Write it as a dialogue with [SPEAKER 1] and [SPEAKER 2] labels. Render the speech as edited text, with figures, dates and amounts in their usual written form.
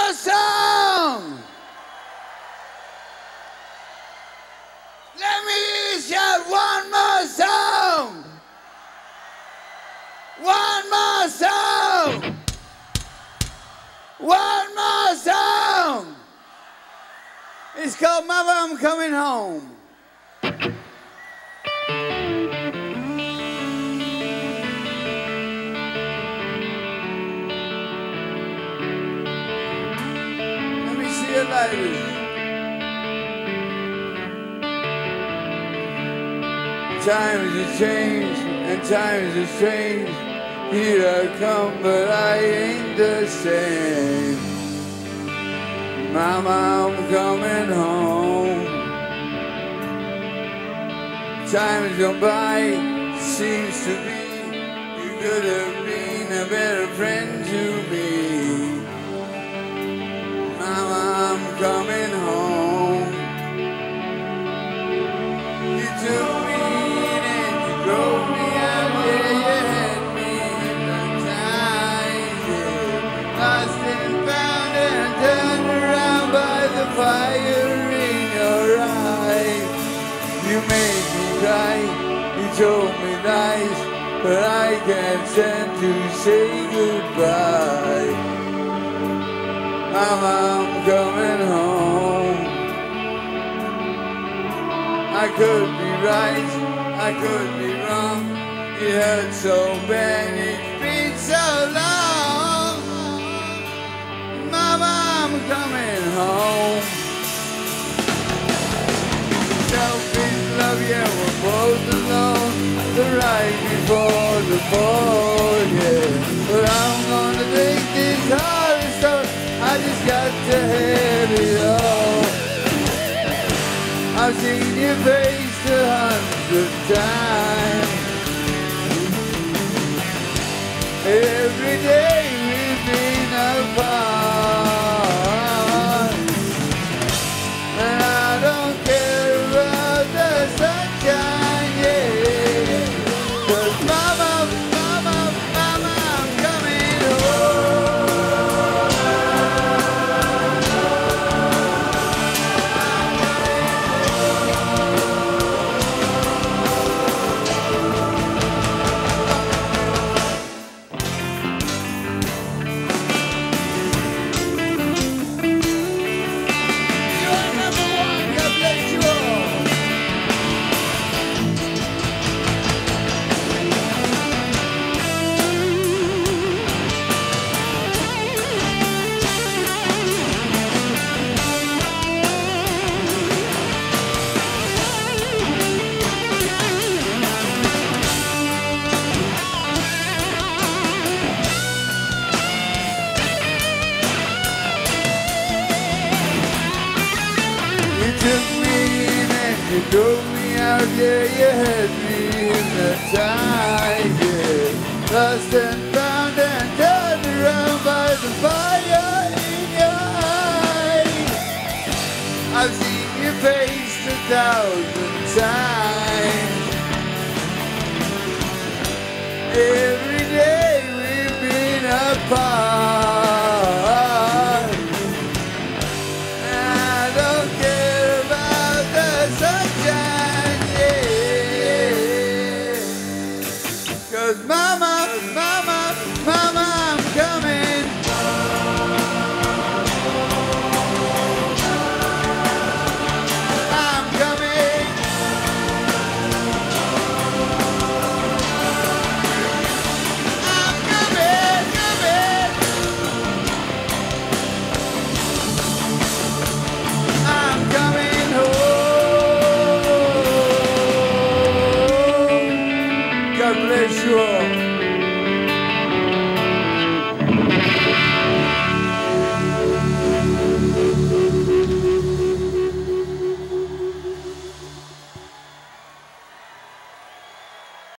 [SPEAKER 1] more song. Let me shout one more song. One more song. One more song. It's called Mother, I'm Coming Home. Let me see it, ladies. Times have changed and times have strange. Here I come, but I ain't the same. Mama, I'm coming home. Times gone by, seems to be you could have been a better friend to me. Mama, I'm coming home. You took me and you drove me out, yeah, you had me hypnotized, yeah. Lost and found and turned around by the fire in your eyes. You made me cry, you told me lies, but I can't stand to say goodbye. Mama, I'm coming home. I could be right, I could be wrong. It hurt so bad, it's been so long. Mama, I'm coming home. Selfish love, yeah, we're both alone. The right before the fall, yeah. But I'm gonna take this hard and stone. I just got to have it all. I've seen your face 100 times. Every day we've been apart, and I don't care about the sunshine, yeah. 'Cause mama, mama, mama, I'm coming home. You're number one, God bless you all. You took me in and you drove me out, yeah, you had me hypnotized, yeah. Lost and found and turned around by the fire in your eyes. I've seen your face 1,000 times. Every day we've been apart.